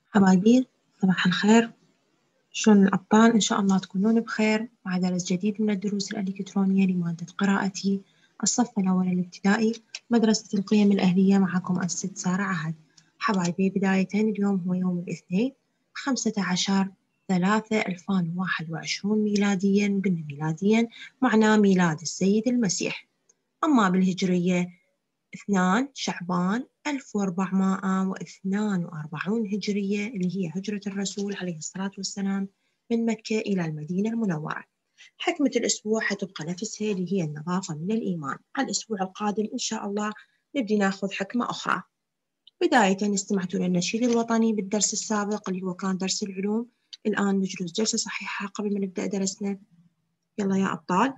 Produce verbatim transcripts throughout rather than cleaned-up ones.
حبايبي، صباح الخير. شلون الأبطال؟ إن شاء الله تكونون بخير مع درس جديد من الدروس الإلكترونية لمادة قراءتي الصف الأول الابتدائي مدرسة القيم الأهلية. معكم الست سارة عهد. حبايبي، بداية اليوم هو يوم الاثنين خمسة عشر ثلاثة ألفين وواحد وعشرين ميلاديا، قلنا ميلاديا معناه ميلاد السيد المسيح. أما بالهجرية اثنان شعبان ألف وأربعمائة واثنين وأربعين هجرية، اللي هي هجرة الرسول عليه الصلاة والسلام من مكة إلى المدينة المنورة. حكمة الأسبوع حتبقى نفسها، اللي هي النظافة من الإيمان. على الأسبوع القادم إن شاء الله نبدي ناخذ حكمة أخرى. بداية استمعتوا للنشيد الوطني بالدرس السابق اللي هو كان درس العلوم. الآن نجلس جلسة صحيحة قبل ما نبدأ درسنا. يلا يا أبطال،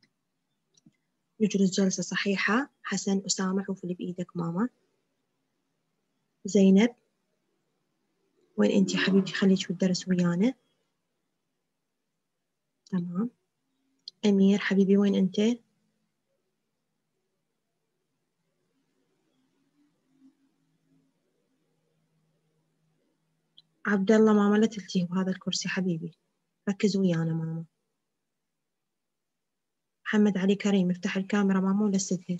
نجلس جلسة صحيحة. حسن، أسامة، عوف اللي بإيدك. ماما زينب، وين انتي حبيبتي؟ خليك بالدرس ويانا. تمام. أمير حبيبي، وين انت؟ عبد الله، ماما لا تلتهي بهذا الكرسي حبيبي، ركز ويانا ماما. محمد علي كريم، افتح الكاميرا ماما ولسدها.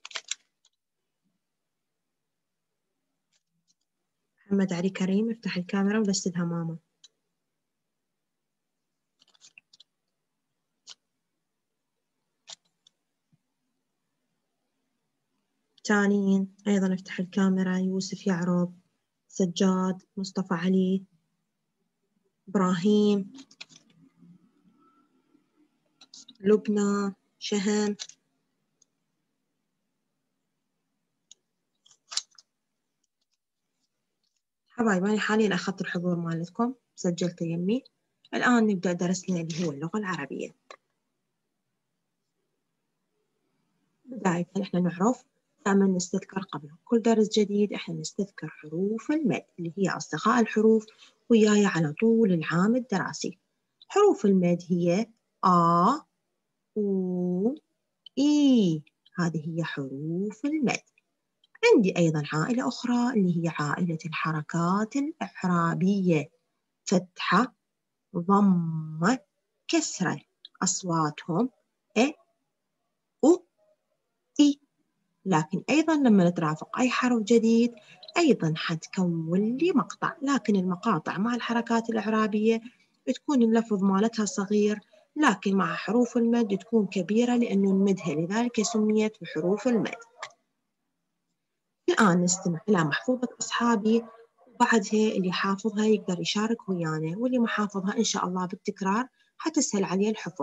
محمد علي كريم، افتح الكاميرا ولسدها ماما. تانيين أيضا افتح الكاميرا. يوسف يعرب، سجاد، مصطفى علي، إبراهيم، لبنى، شهم. حبايب، أنا حاليا أخذت الحضور مالتكم، سجلت يمي. الآن نبدأ درسنا اللي هو اللغة العربية. بداية إحنا نعرف دائما نستذكر قبل كل درس جديد، إحنا نستذكر حروف المد اللي هي أصدقاء الحروف وياي على طول العام الدراسي. حروف المد هي آ، أو، إي. هذه هي حروف المد. عندي أيضا عائلة أخرى اللي هي عائلة الحركات الإعرابية. فتحة، ضمة، كسرة. أصواتهم أ، أو، إي. لكن أيضا لما نترافق أي حرف جديد أيضا حتكون لي مقطع، لكن المقاطع مع الحركات الإعرابية تكون اللفظ مالتها صغير، لكن مع حروف المد تكون كبيرة لأنه نمدها، لذلك سميت بحروف المد. الآن نستمع إلى محفوظة أصحابي، وبعدها اللي حافظها يقدر يشارك ويانا، واللي ما حافظها إن شاء الله بالتكرار حتسهل عليه الحفظ.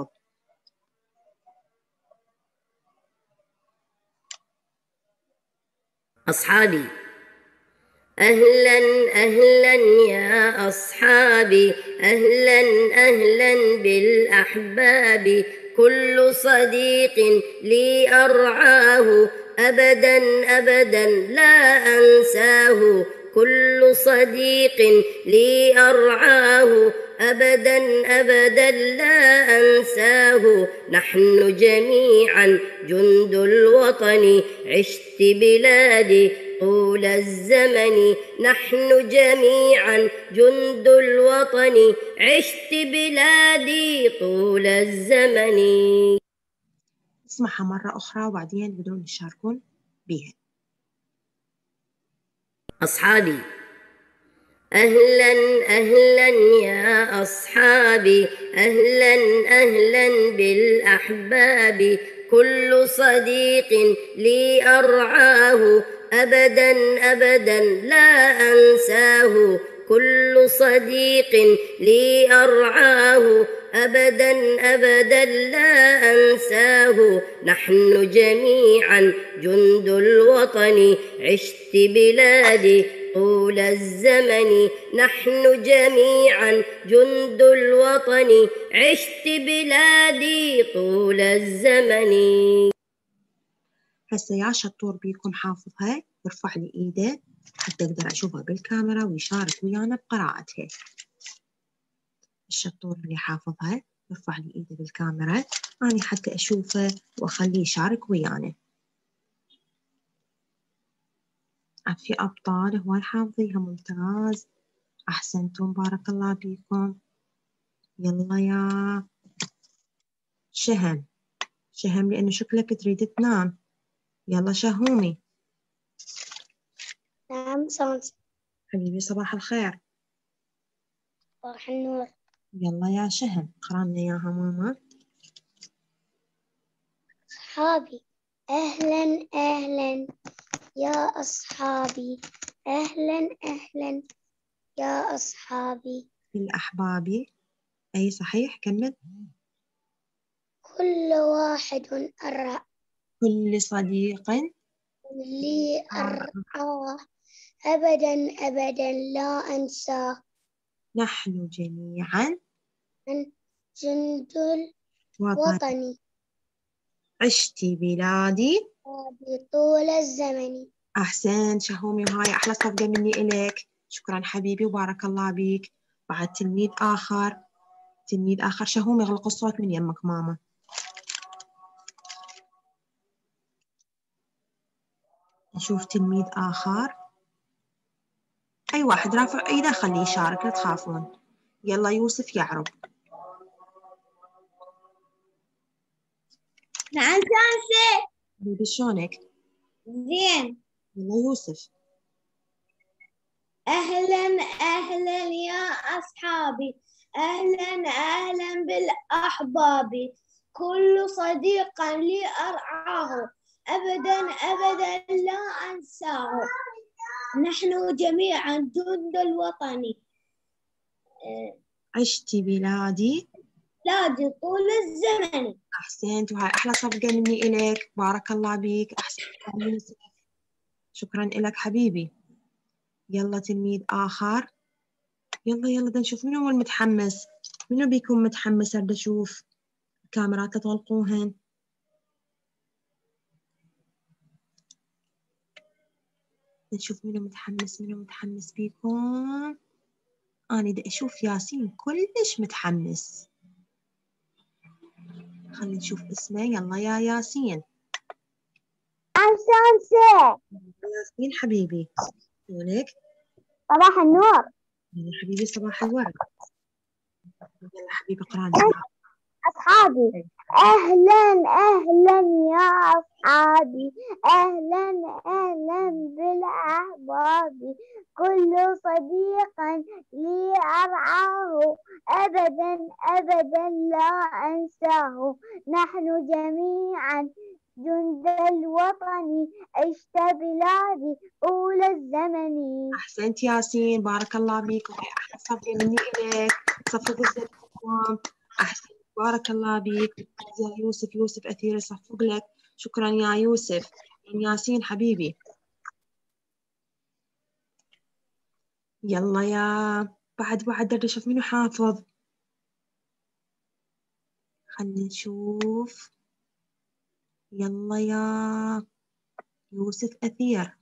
أصحابي، أهلا أهلا يا أصحابي، أهلا أهلا بالأحباب. كل صديق لي أرعاه، أبدا أبدا لا أنساه. كل صديق لي أرعاه، أبدا أبدا لا أنساه. نحن جميعا جند الوطن، عشت بلادي طول الزمن. نحن جميعا جند الوطن، عشت بلادي طول الزمن. اسمعها مرة أخرى وبعدين بدون يشاركون بها. أصحابي، أهلا أهلا يا أصحابي، أهلا أهلا بالأحباب. كل صديق لي أرعاه، أبدا أبدا لا أنساه. كل صديق لي أرعاه، أبدا أبدا لا أنساه. نحن جميعا جند الوطن، عشت بلادي طول الزمن. نحن جميعا جند الوطن، عشت بلادي طول الزمن. هسه يا شطور بيكم حافظها يرفع لي إيده حتى أقدر أشوفها بالكاميرا ويشارك ويانا بقراءتها. الشطور اللي حافظها يرفع لي إيده بالكاميرا أنا حتى أشوفه وأخليه يشارك ويانا. في أبطال هواي حافظيها، ممتاز. أحسنتم بارك الله بكم. يلا يا شهم، شهم لأنه شكلك تريد تنام. يلا شهومي. نعم سانسي. حبيبي صباح الخير. صباح النور. يلا يا شهم اقرأ لنا إياها ماما. أصحابي أهلا أهلا يا أصحابي، أهلا أهلا يا أصحابي. الأحباب. أي صحيح، كمل. كل واحد أرى كل صديق لي أرعاه، أبدا أبدا لا أنساه. نحن جميعا من جند وطن. الوطن عشت بلادي طول الزمن. أحسنت شهومي، وهاي أحلى صفقة مني إليك. شكرا حبيبي وبارك الله بيك. بعد تلميذ آخر، تلميذ آخر. شهومي اغلق الصوت من يمك ماما. نشوف تلميذ آخر. أي واحد رافع إيده خليه يشارك، لا تخافون. يلا يوسف يعرب. نعم سانسي. حبيبي شلونك؟ زين. يلا يوسف. أهلا أهلا يا أصحابي، أهلا أهلا بالأحباب. كل صديق لي أرعاه، أبدا أبدا لا أنساه. نحن جميعا جند الوطن، عشت بلادي بلادي طول الزمن. أحسنت، وهاي أحلى صفقة مني إليك. بارك الله بيك. أحسنت يا يوسف. شكرا إلك حبيبي. يلا تلميذ آخر. يلا يلا بدنا نشوف منو هو المتحمس. منو بيكون متحمس؟ أريد أشوف الكاميرات تطلقوهن. نشوف منو متحمس، منو متحمس بيكون. أنا بدي أشوف ياسين كلش متحمس. خلينا نشوف اسمه. يلا يا ياسين. سانسي. ياسين حبيبي شلونك؟ صباح النور. يا حبيبي صباح الورد. يلا حبيبي اقرأ لي. أصحابي أهلا أهلا يا أصحابي، أهلا أهلا بالأحباب. كل صديق لي أرعاه، أبدا أبدا لا أنساه. نحن جميعا جند الوطن، عشت بلادي طول الزمن. أحسنت ياسين بارك الله بيك، وهي أحلى صفقة مني إليك. صفقوا الزمن. أحسنت بارك الله بيك. يا يوسف، يوسف أثير يصفق لك. شكرا يا يوسف. ياسين حبيبي. يلا يا بعد بعد بدي أشوف منو حافظ. خلينا نشوف. يلا يا يوسف أثير.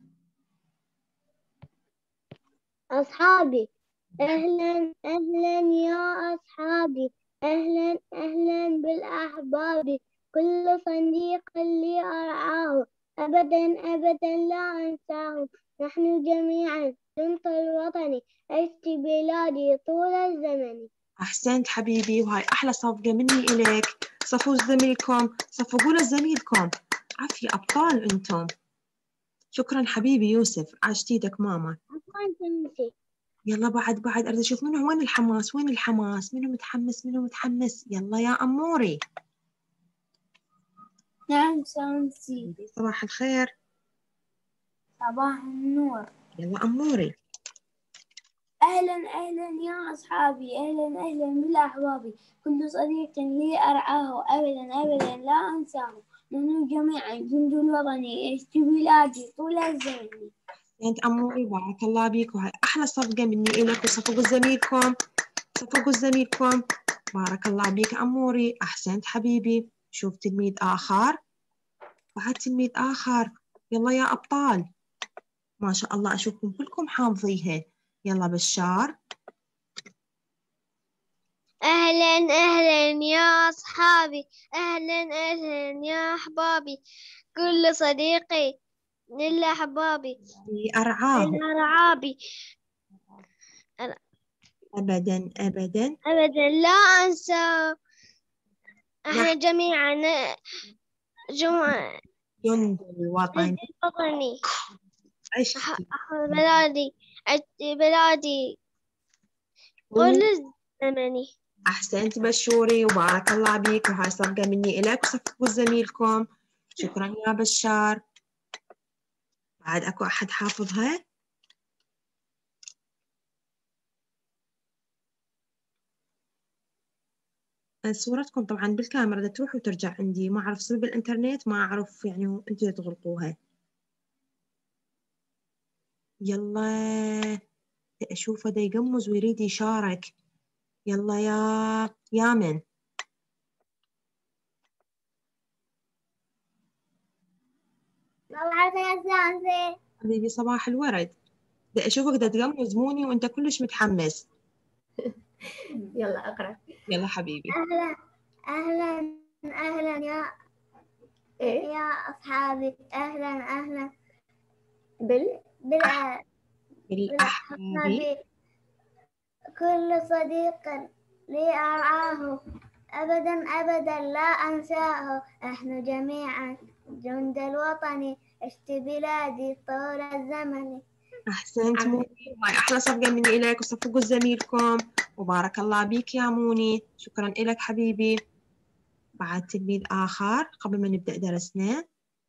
أصحابي أهلا أهلا يا أصحابي، أهلا أهلا بالأحباب. كل صديق لي أرعاه، أبدا أبدا لا أنساه. نحن جميعا جند الوطن، عشت بلادي طول الزمن. أحسنت حبيبي، وهاي أحلى صفقة مني إليك. صفوا زميلكم، صفقوا لزميلكم. عافية أبطال أنتم. شكرا حبيبي يوسف، عاشت ايدك ماما. عفوا تنسي. يلا بعد بعد أريد أشوف منو. وين الحماس؟ وين الحماس؟ منو متحمس؟ منو متحمس؟ يلا يا أموري. نعم سانسي. صباح الخير. صباح النور. يلا أموري. أهلا أهلا يا أصحابي، أهلا أهلا بالأحباب. كل صديق لي أرعاه، أبدا أبدا لا أنساه. نحن جميعا جند الوطن، عشت بلادي طول الزمن. أنت أموري بارك الله بيك، وهاي أحلى صفقة مني إلك. وصفقوا زميلكم، صفقوا زميلكم. بارك الله بيك أموري. أحسنت حبيبي. شوف تلميذ آخر. بعد تلميذ آخر. يلا يا أبطال. ما شاء الله أشوفكم كلكم حافظيها. يلا بشار. أهلا أهلا يا أصحابي، أهلا أهلا يا أحبابي. كل صديقي للأحباب أرعاه. الأرعاب، أبدا أبدا أبدا لا أنسى. إحنا جميعا جمع جند الوطن وطني. عشتي بلادي بلادي كل زمني. أحسنت بشوري وبارك الله بيك، وهاي صفقة مني إلك وصفقوا زميلكم. شكرا يا بشار. بعد أكو أحد حافظها؟ صورتكم طبعا بالكاميرا بدها تروح وترجع عندي، ما أعرف سبب الإنترنت، ما أعرف يعني أنتوا تغلقوها. يلا أشوفه دا يقمز ويريد يشارك. يلا يا يامن. حبيبي صباح الورد. دا أشوفك دا تقمزموني وأنت كلش متحمس. يلا أقرأ. يلا حبيبي. أهلا أهلا أهلا يا إيه؟ يا أصحابي. أهلا أهلا بال بالأ... بالأحباب. كل صديق لي أرعاه أبدا أبدا لا أنساه. نحن جميعا جند الوطن عشت بلادي طول الزمن. أحسنت موني، هاي أحلى صفقة مني إليك وصفقوا زميلكم وبارك الله بيك يا موني. شكرا إلك حبيبي. بعد تلميذ آخر قبل ما نبدأ درسنا.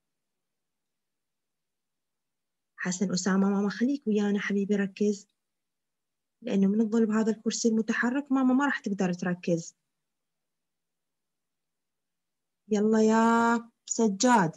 حسن أسامة ماما خليك ويانا حبيبي ركز، لأنه من تظل بهذا الكرسي المتحرك ماما ما راح تقدر تركز. يلا يا سجاد.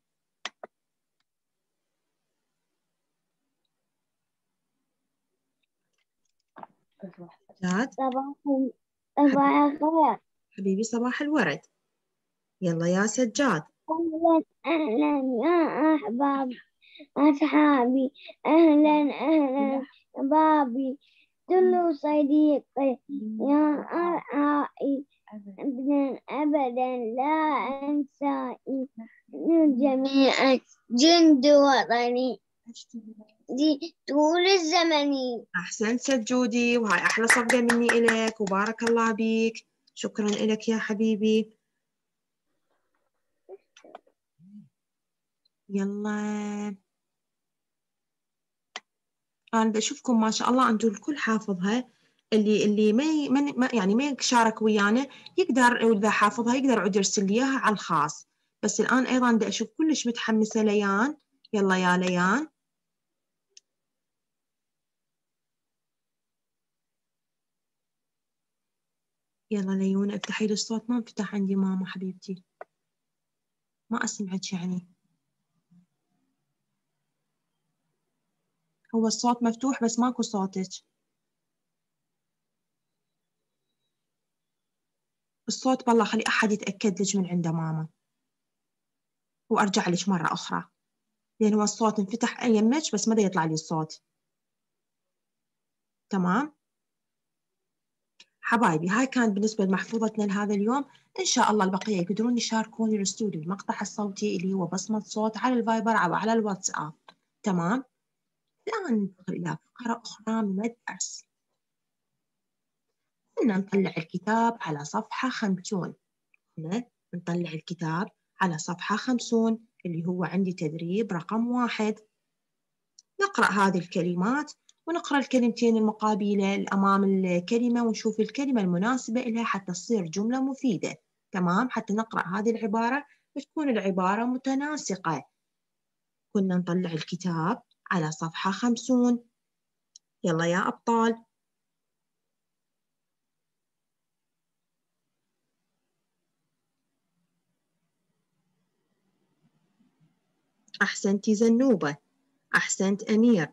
سجاد صباح الخير حبيبي صباح الورد. يلا يا سجاد. أهلا أهلا يا أحباب أصحابي. أهلا أهلا بابي كل صديقي يا أرعائي أبدا أبدا لا أنسائي. جميعا جند وطني دي طول الزمن. أحسنت سجودي، وهاي أحلى صفقة مني إليك وبارك الله بيك. شكرا إلك يا حبيبي. يلا أنا بدي أشوفكم ما شاء الله أنتم الكل حافظها. اللي اللي ما ي... ما يعني ما يشارك ويانا يقدر، إذا حافظها يقدر يعود يرسل لي إياها على الخاص. بس الآن أيضا بدي أشوف كلش متحمسة ليان. يلا يا ليان. يلا ليون افتحي لي الصوت، ما انفتح عندي ماما حبيبتي، ما أسمعك يعني. هو الصوت مفتوح بس ماكو صوتك. الصوت بالله خلي أحد يتأكد لك من عنده ماما وأرجع لك مرة أخرى، لأن هو الصوت انفتح يمك بس ما دا يطلع لي الصوت. تمام حبايبي، هاي كانت بالنسبة لمحفوظتنا لهذا اليوم. إن شاء الله البقية يقدرون يشاركوني الاستوديو المقطع الصوتي اللي هو بصمة صوت على الفايبر أو على الواتساب. تمام. الآن ننتقل إلى فقرة أخرى من الدرس. قلنا نطلع الكتاب على صفحة خمسون. هنا نطلع الكتاب على صفحة خمسون اللي هو عندي تدريب رقم واحد. نقرأ هذه الكلمات ونقرأ الكلمتين المقابلة أمام الكلمة ونشوف الكلمة المناسبة لها حتى تصير جملة مفيدة. تمام، حتى نقرأ هذه العبارة وتكون العبارة متناسقة. كنا نطلع الكتاب على صفحة خمسون. يلا يا أبطال. أحسنتي زنوبة. أحسنت أمير.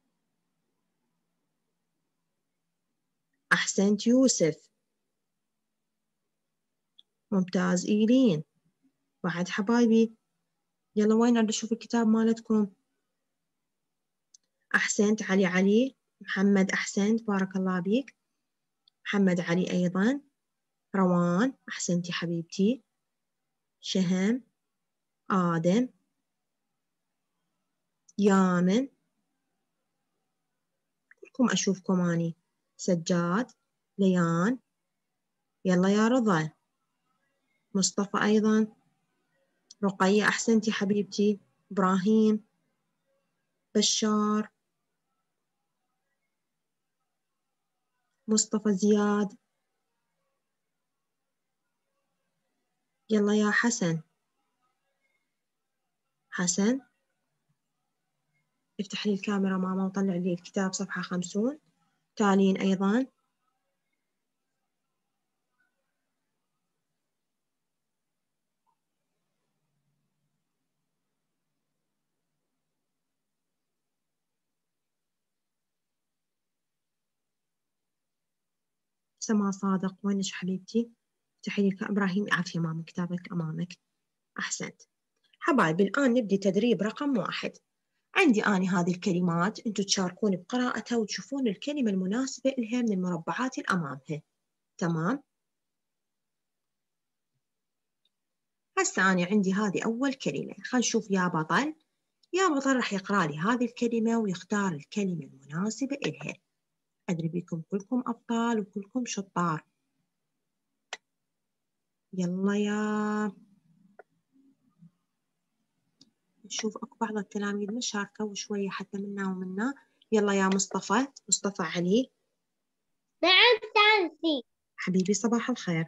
أحسنت يوسف. ممتاز إيلين. بعد حبايبي يلا وين أريد أشوف الكتاب مالتكم. أحسنت علي علي. محمد أحسنت بارك الله بيك. محمد علي أيضا. روان أحسنتي حبيبتي. شهم. آدم. يامن. كلكم أشوفكم أني. سجاد، ليان، يلا يا رضا، مصطفى أيضا، رقية أحسنتي حبيبتي، إبراهيم، بشار، مصطفى زياد، يلا يا حسن، حسن افتح لي الكاميرا ماما وطلع لي الكتاب صفحة خمسون. تالين أيضا، سما صادق وينش حبيبتي؟ افتحي لي الكاميرا. إبراهيم عافية ماما كتابك أمامك، أحسنت. حبايبي الآن نبدي تدريب رقم واحد. عندي أنا هذه الكلمات، أنتوا تشاركون بقراءتها وتشوفون الكلمة المناسبة لها من المربعات اللي أمامها. تمام؟ هسه أنا عندي هذه أول كلمة، خل نشوف يا بطل. يا بطل راح يقرأ لي هذه الكلمة ويختار الكلمة المناسبة إلها. أدري بكم كلكم أبطال وكلكم شطار. يلا يا نشوف أكو بعض التلاميذ مش شاركوا وشوية حتى منا ومنا. يلا يا مصطفى، مصطفى علي. نعم تانسي. حبيبي صباح الخير.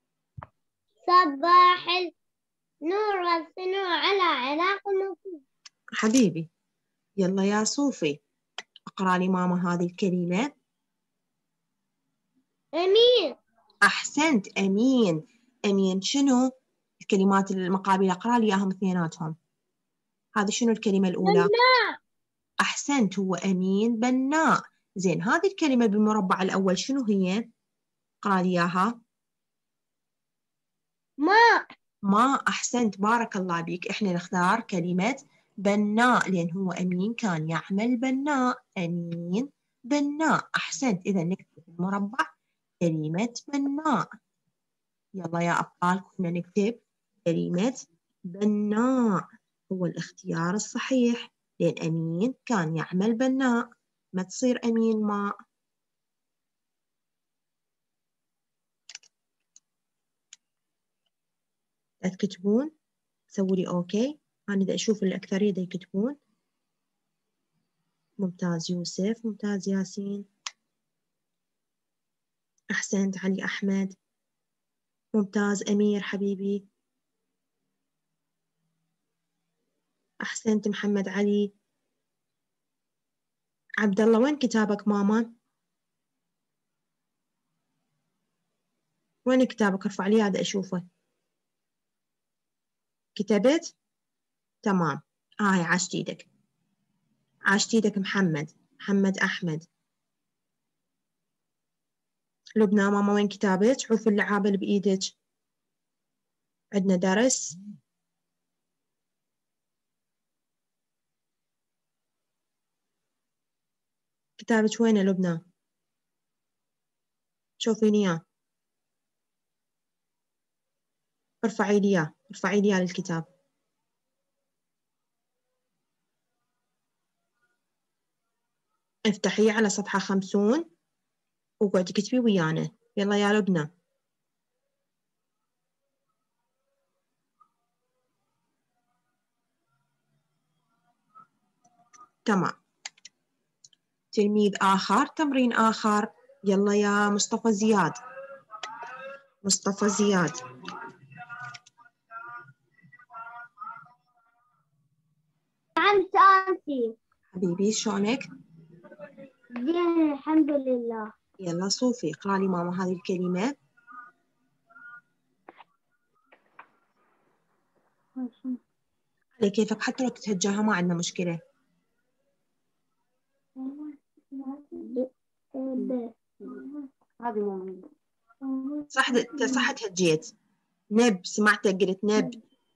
صباح النور والسنور على علاق الموجود. حبيبي يلا يا صوفي، اقرأ لي ماما هذه الكلمة. أمين. أحسنت، أمين. أمين شنو؟ الكلمات المقابلة اقرأ لي إياهم اثنيناتهم. هذه شنو الكلمة الأولى؟ بناء. أحسنت، هو أمين بناء. زين هذه الكلمة بالمربع الأول شنو هي؟ اقرأ لي إياها. ماء. ما، أحسنت بارك الله بك. إحنا نختار كلمة بناء لأن هو أمين كان يعمل بناء. أمين بناء، أحسنت. إذا نكتب المربع كلمة بناء. يلا يا أبطال كنا نكتب كلمة بناء، هو الاختيار الصحيح لأن أمين كان يعمل بناء، ما تصير أمين ماء. لا تكتبون، سووا لي أوكي. أنا دا أشوف الأكثرية دا يكتبون. ممتاز يوسف، ممتاز ياسين، أحسنت علي أحمد، ممتاز أمير حبيبي، أحسنت محمد علي. عبد الله وين كتابك ماما؟ وين كتابك؟ ارفع لي هذا أشوفه. كتبت؟ تمام. هاي آه عاشت ايدك، عاشت ايدك محمد، محمد أحمد. لبنى ماما وين كتابك؟ شوف اللعابة اللي بإيدك، عندنا درس. كتابك وين لبنى؟ شوفيني إياه، ارفعي لي إياه، ارفعي لي إياه للكتاب. افتحيه على صفحة خمسون وقعدي كتبي ويانا. يلا يا لبنى. تمام. تلميذ آخر، تمرين آخر. يلا يا مصطفى زياد، مصطفى زياد. نعم تانسي. حبيبي شلونك؟ زين الحمد لله. يلا صوفي اقرأ لي ماما هذه الكلمة. على كيفك، حتى لو تتهجاها ما عندنا مشكلة. صح صح تهجيت. نب، سمعتك قلت نب.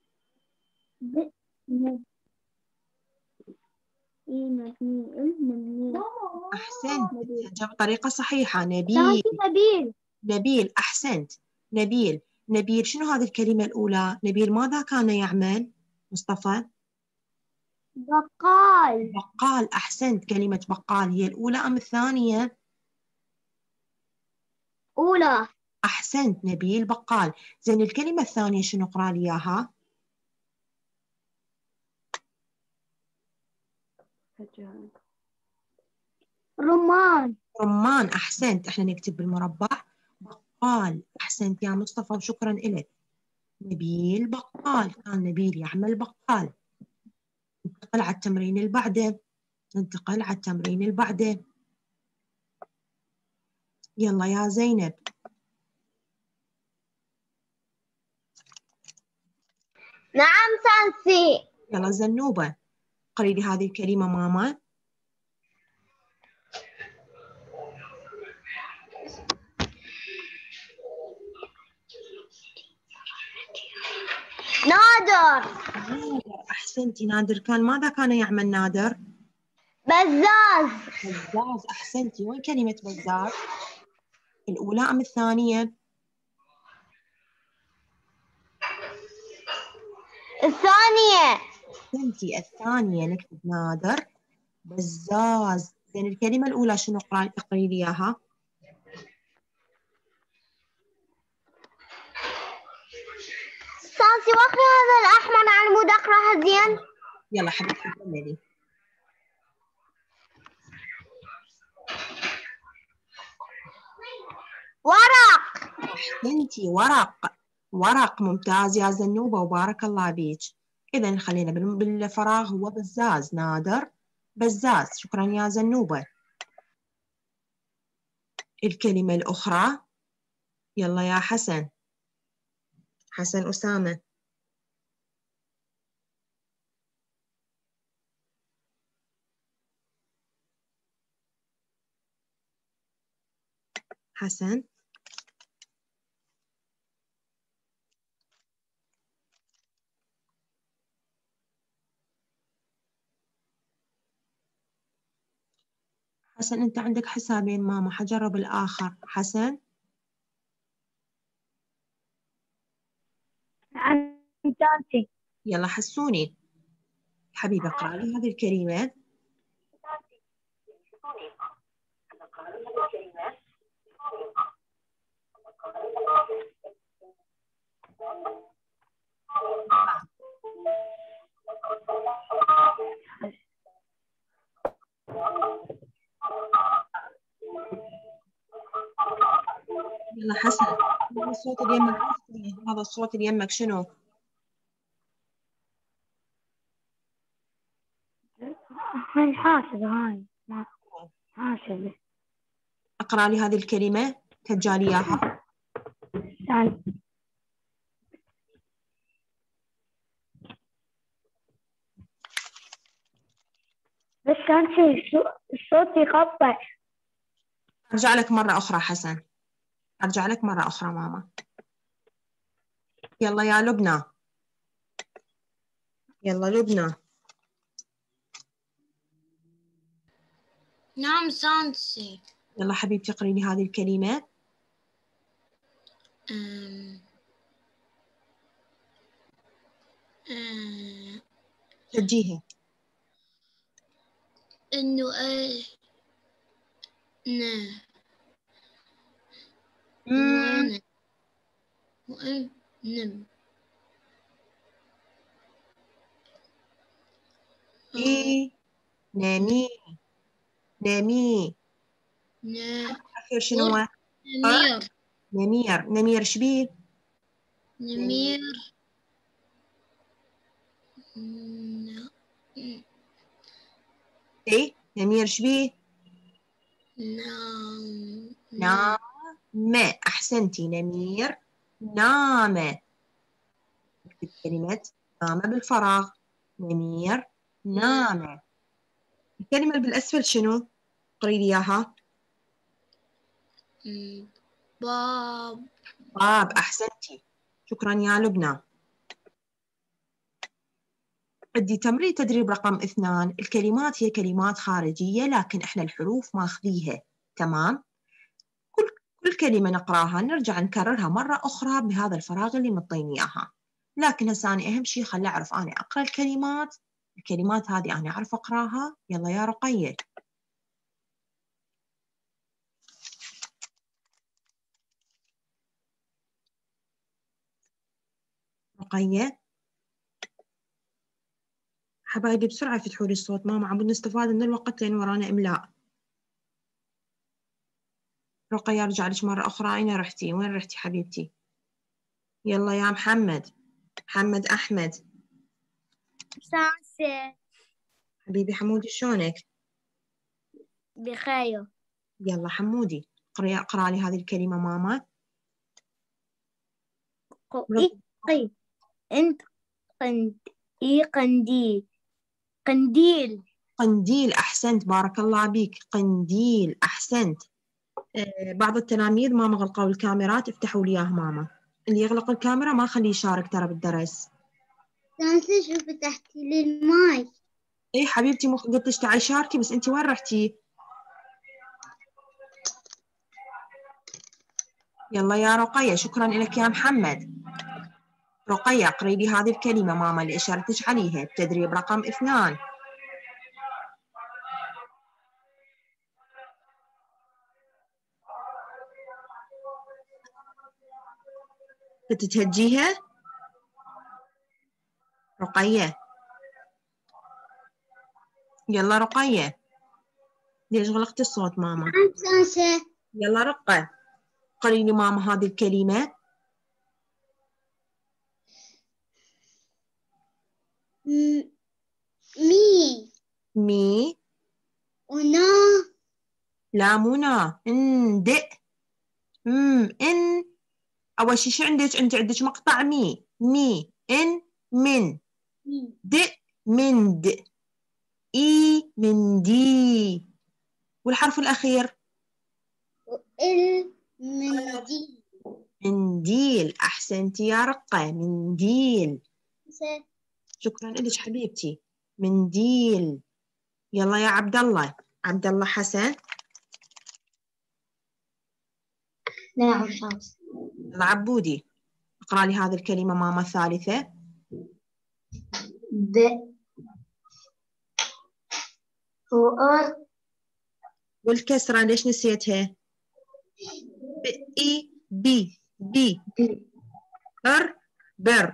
أحسنت، تهجى بطريقة صحيحة. نبيل. نبيل. نبيل أحسنت. نبيل، نبيل شنو هذه الكلمة الأولى؟ نبيل ماذا كان يعمل؟ مصطفى. بقال. بقال، أحسنت. كلمة بقال هي الأولى أم الثانية؟ أولى. أحسنت نبيل بقال. زين الكلمة الثانية شنو اقرأ لي إياها؟ رمان. رمان. أحسنت. إحنا نكتب بالمربع. بقال. أحسنت يا مصطفى وشكرا إلك. نبيل بقال. كان نبيل يعمل بقال. ننتقل على التمرين اللي بعده. ننتقل على التمرين اللي بعده. يلا يا زينب. نعم سانسي. يلا زنوبة قري لي هذه الكلمة ماما. نادر. نادر. أحسنتي. نادر كان ماذا كان يعمل نادر؟ بزاز. بزاز. أحسنتي. وين كلمة بزاز؟ الأولى أم الثانية؟ الثانية. أحسنتي الثانية. نكتب نادر بزاز. زين الكلمة الأولى شنو اقرأي اقري لي إياها؟ سانسي واخذي هذا الأحمر على مود أقرأها زين. يلا حبيبتي كملي. ورق. أحسنتي ورق. ورق. ممتاز يا زنوبة وبارك الله بيك. إذا خلينا بالفراغ هو بزاز. نادر بزاز. شكرا يا زنوبة. الكلمة الأخرى. يلا يا حسن. حسن أسامة. حسن. حسن أنت عندك حسابين ماما. حجرب الآخر. حسن. نعم سانسي. يلا حسوني حبيبة اقرأ لي هذه الكلمة. يلا حسن. هذا الصوت اللي يمك. هذا الصوت اللي يمك شنو؟ هاي حاسبة هاي ما حاسبة. اقرأ لي هذه الكلمة. تجالي إياها. تعال. بس سانسي الصوت يقطع. أرجع لك مرة أخرى حسن. أرجع لك مرة أخرى ماما. يلا يا لبنى. يلا لبنى. نعم سانسي. يلا حبيبتي اقري لي هذه الكلمة. أم... أم... شجيها. إنه إيه نا مم. وأنا وأن نم إي. نامي. نامي. نا أخير شنو هو؟ نمير. نمير. نمير شبيه؟ نمير. نا إي نمير شبيه؟ نام نام. أحسنتي. نمير نام. اكتب كلمة نام بالفراغ. نمير نام. الكلمة اللي بالأسفل شنو؟ قري لي إياها. باب. باب. أحسنتي. شكرا يا لبنى. عندي تمرين تدريب رقم اثنان. الكلمات هي كلمات خارجية لكن إحنا الحروف ماخذيها. تمام؟ كل كل كلمة نقراها نرجع نكررها مرة أخرى بهذا الفراغ اللي مطين إياها. لكن هسه أنا أهم شيء خلي أعرف أنا أقرأ الكلمات. الكلمات هذه أنا أعرف أقراها. يلا يا رقية. رقية. حبايبي بسرعة فتحوا لي الصوت، ماما عم نستفاد من الوقت لأن ورانا إملاء. رقية أرجع لك مرة أخرى، أين رحتي؟ وين رحتي حبيبتي؟ يلا يا محمد، محمد أحمد. سانسة. حبيبي حمودي شلونك؟ بخير. يلا حمودي اقرأ اقرأ لي هذه الكلمة ماما. قي انت قند اي قنديل قنديل قنديل، أحسنت بارك الله بك. قنديل أحسنت. آه بعض التلاميذ ما مغلقوا الكاميرات، افتحوا لي إياه ماما. اللي يغلق الكاميرا ما خليه يشارك ترى بالدرس. سانسة شو فتحتي لي الماي؟ اي حبيبتي مو قلت لك تعالي شاركي، بس انت وين رحتي؟ يلا يا رقية، شكرا لك يا محمد. رقية اقري لي هذه الكلمة ماما اللي اشرتك عليها، التدريب رقم اثنان. بتتهجيها؟ رقية يلا رقية، ليش غلقت الصوت ماما؟ نعم سانسة. يلا رقة قري لي ماما هذه الكلمة. مي مي. ونا. لا مو نا، ان د. ام ان. اول شي شو عندك؟ انت عندك مقطع مي، مي ان من. د من د. اي من دي. والحرف الأخير ال منديل. منديل، أحسنتي يا رقة. منديل. شكرا لك حبيبتي. منديل. يلا يا عبد الله، عبد الله حسن. نعم سانسة. يلا عبودي اقرأ لي هذه الكلمة ماما الثالثة. ب فؤاد. والكسرة ليش نسيتها؟ ب إي بي بي. ار بر.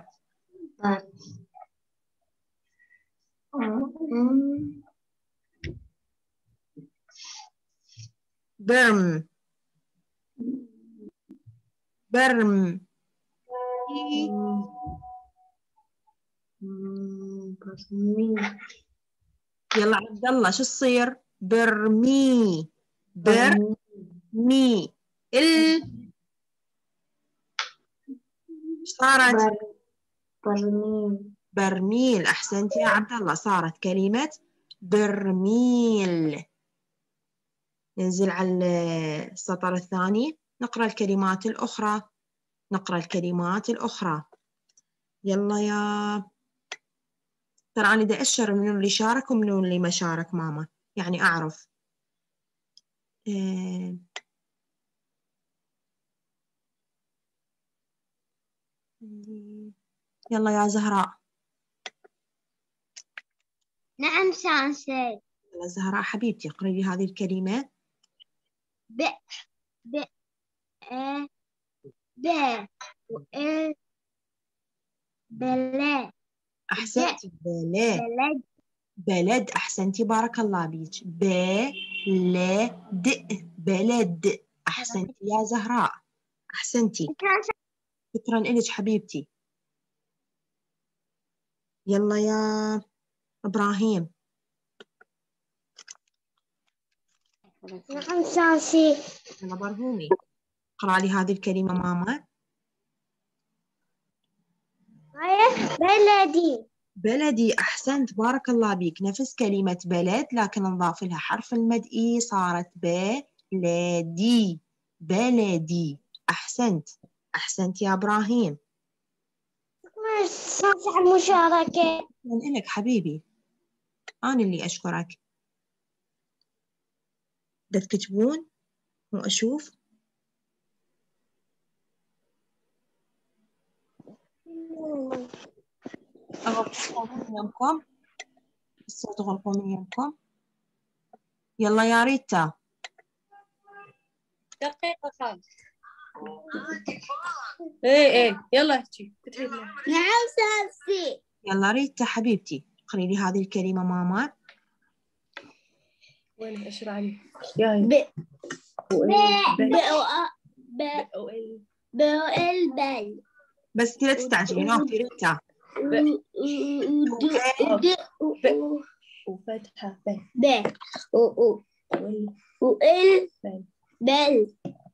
برم برم. إي. يلا عبد الله شو تصير؟ برمي. برمي. ال صارت برميل. برميل، أحسنت يا عبد الله، صارت كلمة برميل. ننزل على السطر الثاني، نقرأ الكلمات الأخرى. نقرأ الكلمات الأخرى. يلا يا، ترى أنا بدي أشر منو اللي شارك ومنو اللي ما شارك ماما، يعني أعرف. إيه. يلا يا زهراء. نعم سانسة. يلا زهراء حبيبتي اقرأي لي هذه الكلمة. ب ب ا ب وال بلد. أحسنتي. بلد. بلد. بلد، أحسنتي بارك الله بيك. بلد. بلد، أحسنتي يا زهراء، أحسنتي. شكرا لك حبيبتي. يلا يا إبراهيم. نعم سانسي. يلا برهومي اقرأ لي هذه الكلمة ماما. بلدي. بلدي، أحسنت بارك الله بيك. نفس كلمة بلد لكن نضاف لها حرف المد إي، صارت بلدي. بلدي، أحسنت. أحسنت يا إبراهيم. سانسي على المشاركة. من إلك حبيبي، أنا اللي أشكرك. بدك تكتبون وأشوف. أغلقوا الصوت من يمكم، الصوت أغلقوا من يمكم. يلا يا ريتا. دقيقة خالص. ايه ايه يلا احكي. نعم ساسي. يلا ريتا حبيبتي اقري لي هذه الكلمة ماما. وين اشر علي؟ ياي ب ب ب ب ب ب البل. بس لا تستعجلين اختي ريتا. وفتحة ب ب و وال بل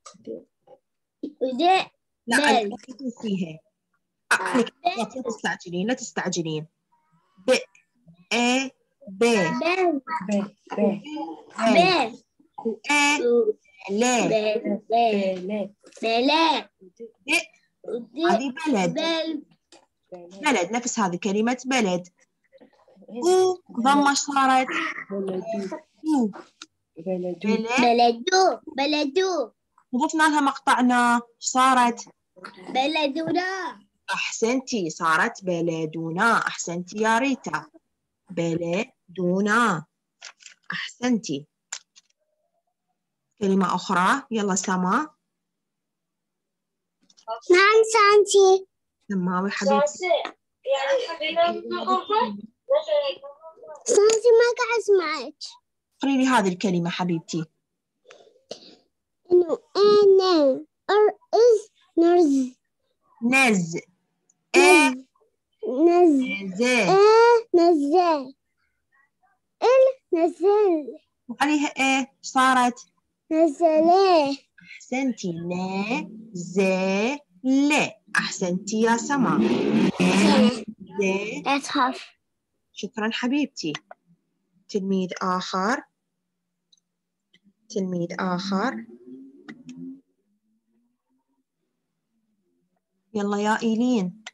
ود لا بل. لا تنسيها. أقرأ لا تستعجلين لا تستعجلين. ب ا ب بل ب ب بل و ا لا بل بلا بلا د هذه بلد. بل بلد نفس هذه كلمة بلد. و ضمة صارت بلدو و بلدو بلد بلدو بلدو وضفنا لها مقطعنا صارت بلدنا. أحسنتي صارت بلدنا. أحسنتي يا ريتا بلدنا. أحسنتي. كلمة أخرى يلا سما. نعم سانتي. سماوي حبيبتي. سانتي ما قاعد أسمعك. اقري لي هذه الكلمة حبيبتي. إنه أنا أر إز نرز نز ا نز ز آ نزل ال نزل وعليها ا صارت نزله. أحسنتي ن ز ل. أحسنتي يا سما. ز. لا تخاف. شكرا حبيبتي. تلميذ آخر. تلميذ آخر. يلا يا إيلين.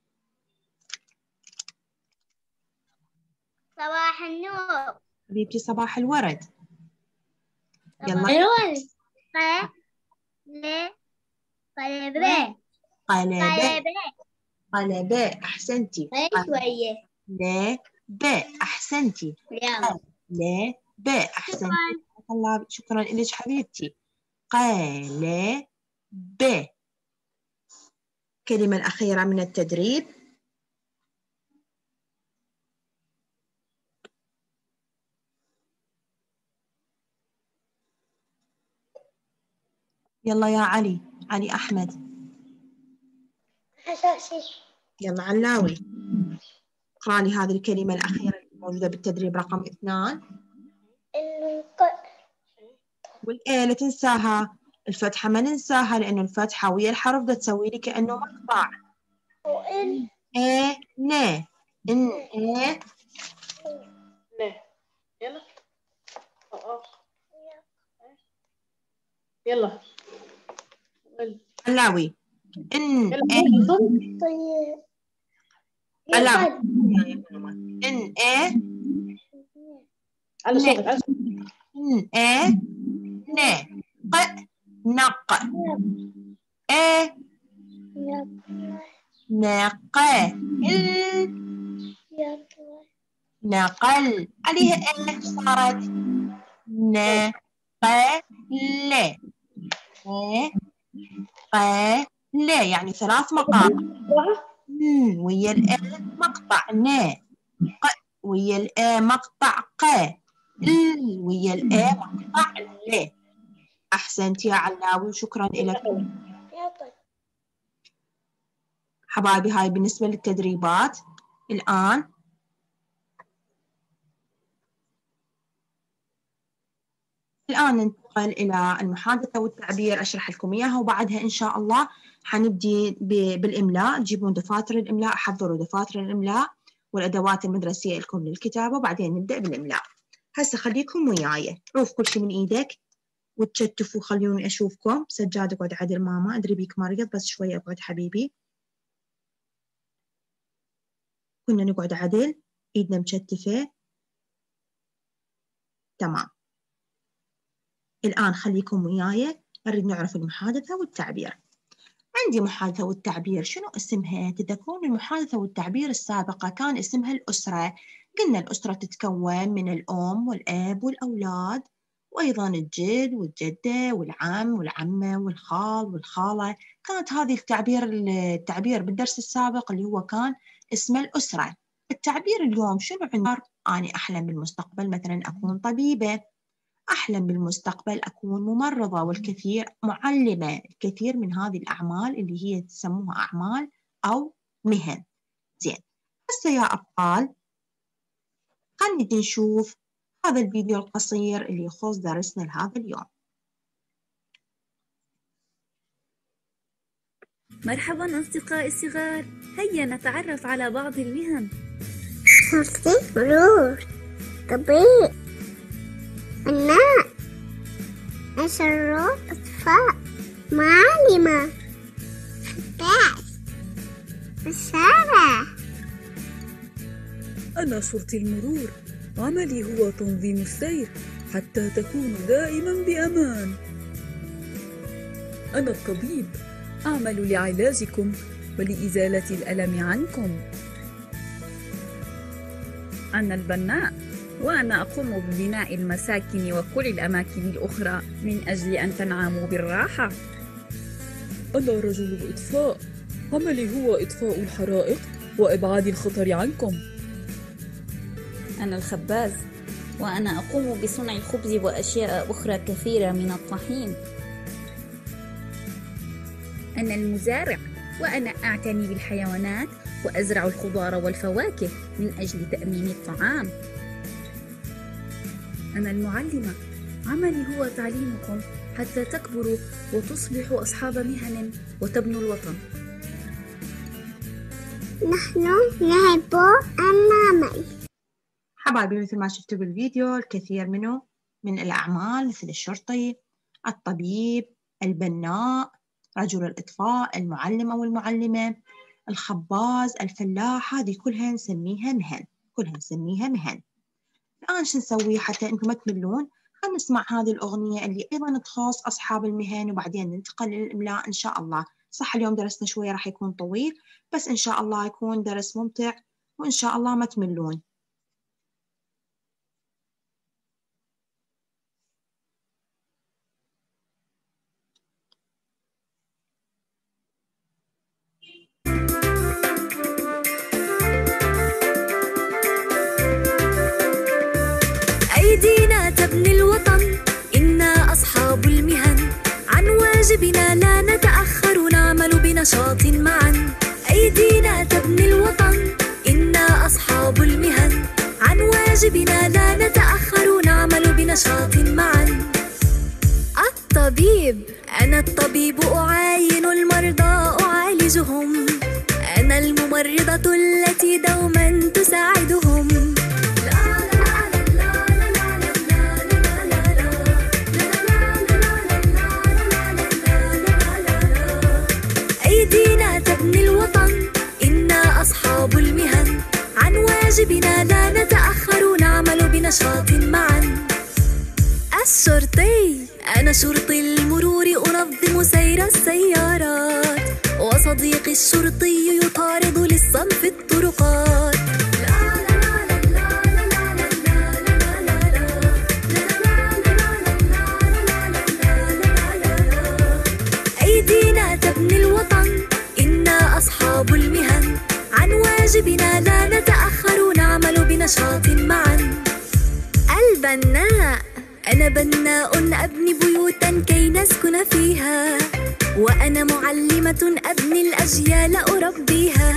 صباح النور. حبيبتي صباح الورد. يلا الورد. ق ل قلب قلب. قلب قلب. أحسنتي. شوية. ل ب. أحسنتي. يلا. ل ب. أحسنتي. الله شكرا لك حبيبتي. قال ب. الكلمة الأخيرة من التدريب. يلا يا علي. علي أحمد. حساسي. يلا علاوي. اقرأ لي هذه الكلمة الأخيرة الموجودة بالتدريب رقم اثنان. والإيه لا تنساها. الفتحة ما ننساها لأنه الفتحة ويا الحرف ده تسوي لي كأنه مقطع. وإن إيه ن إن إيه ن يلا يلا علاوي. إن يلا إيه طيب. علاوي. إن إيه على صوتك على صوتك. إن إيه ن ق نق إيه نق إن نقل. عليها إيه صارت نقل. إيه قل يعني ثلاث مقاطع. ن ويا الإيه مقطع ن. ق ويا الإيه مقطع ق. ال ويا الإيه مقطع ل. أحسنت يا علاوي وشكرا لك حبايبي. هاي بالنسبة للتدريبات. الآن الآن ننتقل إلى المحادثة والتعبير. أشرح لكم إياها وبعدها إن شاء الله حنبدي بالإملاء. تجيبون دفاتر الإملاء. حضروا دفاتر الإملاء والأدوات المدرسية لكم للكتابة وبعدين نبدأ بالإملاء. هسه خليكم وياي. عوف كل شيء من إيدك وتشتفوا. خلوني أشوفكم. سجاد اقعد عدل ماما. أدري بيك مريض بس شوية اقعد حبيبي. كنا نقعد عدل. إيدنا مشتفة. تمام. الآن خليكم وياي. نريد نعرف المحادثة والتعبير. عندي محادثة والتعبير. شنو اسمها؟ تذكرون المحادثة والتعبير السابقة كان اسمها الأسرة. قلنا الأسرة تتكون من الأم والأب والأولاد وأيضا الجد والجدة والعم والعمة والخال والخالة. كانت هذه التعبير التعبير بالدرس السابق اللي هو كان اسمه الأسرة. التعبير اليوم شنو عندنا؟ أنا أحلم بالمستقبل مثلا أكون طبيبة، أحلم بالمستقبل أكون ممرضة، والكثير معلمة. الكثير من هذه الأعمال اللي هي تسموها أعمال أو مهن. زين، هسه يا أبطال خلينا نجي نشوف هذا الفيديو القصير اللي يخص درسنا لهذا اليوم. مرحبا أصدقائي الصغار، هيا نتعرف على بعض المهن. شرطي، مرور، طبيب، فنان، أشرار، أطفاء، معلمة، خباز، مسارة. أنا شرطي المرور، عملي هو تنظيم السير حتى تكونوا دائما بأمان. أنا الطبيب، أعمل لعلاجكم ولإزالة الألم عنكم. أنا البناء، وأنا أقوم ببناء المساكن وكل الأماكن الأخرى من أجل أن تنعموا بالراحة. أنا رجل الإطفاء، عملي هو إطفاء الحرائق وإبعاد الخطر عنكم. أنا الخباز، وأنا أقوم بصنع الخبز وأشياء أخرى كثيرة من الطحين. أنا المزارع، وأنا أعتني بالحيوانات وأزرع الخضار والفواكه من أجل تأمين الطعام. أنا المعلمة، عملي هو تعليمكم حتى تكبروا وتصبحوا أصحاب مهن وتبنوا الوطن. نحن نحب أن نعمل. حبايبي مثل ما شفتوا بالفيديو الكثير منه من الأعمال مثل الشرطي، الطبيب، البناء، رجل الإطفاء، المعلم أو المعلمة، الخباز، الفلاح، هذه كلها نسميها مهن، كلها نسميها مهن. الآن شو نسوي حتى أنتم ما تملون؟ خلينا نسمع هذه الأغنية اللي أيضا تخص أصحاب المهن وبعدين ننتقل للإملاء إن شاء الله. صح اليوم درسنا شوية راح يكون طويل، بس إن شاء الله يكون درس ممتع وإن شاء الله ما تملون. أيدينا تبني الوطن، إنا أصحاب المهن، عن واجبنا لا نتأخر، نعمل بنشاط معا. أيدينا تبني الوطن، إنا أصحاب المهن، عن واجبنا لا نتأخر، نعمل بنشاط معا. الطبيب، أنا الطبيب أعاين المرضى أعالجهم، أنا الممرضة التي دوما تساعدهم. أيدينا تبني الوطن، إنا أصحاب المهن، عن واجبنا لا نتأخر، نعمل بنشاط معا. الشرطي، أنا شرطي المرور أنظم سير السيارات، وصديقي الشرطي يطارد للصم في الطرقات. أيدينا تبني الوطن، إنا أصحاب المهن، عن واجبنا لا نتأخر، نعمل بنشاط معا. البناء، أنا بناء أبني بيوتا كي نسكن فيها، وأنا معلمة أبني الأجيال أربيها.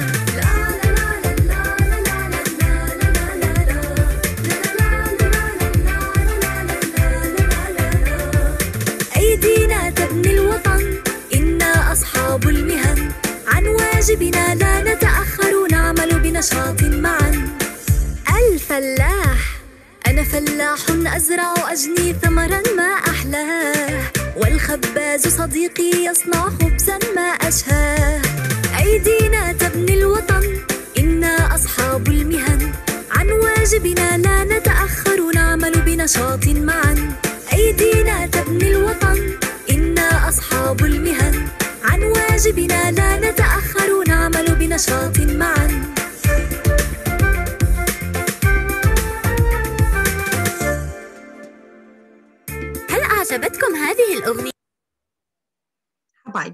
أيدينا تبني الوطن، إنا أصحاب المهن، عن واجبنا لا نتأخر، نعمل بنشاط معا. الفلاح، أنا فلاح أزرع أجني ثمرا ما أحلاه، والخباز صديقي يصنع خبزا ما أشهاه. أيدينا تبني الوطن، إنا أصحاب المهن، عن واجبنا لا نتأخر، نعمل بنشاط معا. أيدينا تبني الوطن، إنا أصحاب المهن، عن واجبنا لا نتأخر، نعمل بنشاط معا.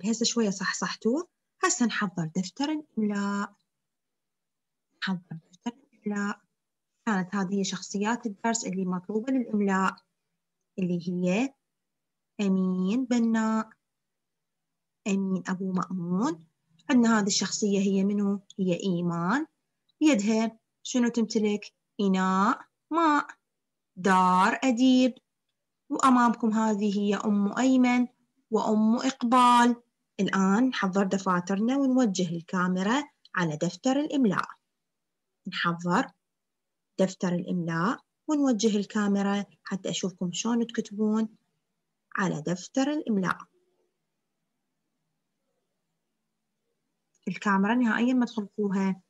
هسه شوية صحصحتوا. هسه نحضر دفتر الإملاء. نحضر دفتر الإملاء. كانت هذه شخصيات الدرس اللي مطلوبة للإملاء، اللي هي أمين بناء، أمين أبو مأمون. عندنا هذه الشخصية هي منو؟ هي إيمان. بيدها شنو تمتلك؟ إناء ماء. دار أديب. وأمامكم هذه هي أم أيمن وأم إقبال. الآن نحضر دفاترنا ونوجه الكاميرا على دفتر الإملاء. نحضر دفتر الإملاء ونوجه الكاميرا حتى أشوفكم شلون تكتبون على دفتر الإملاء. الكاميرا نهائيا ما تخلقوها،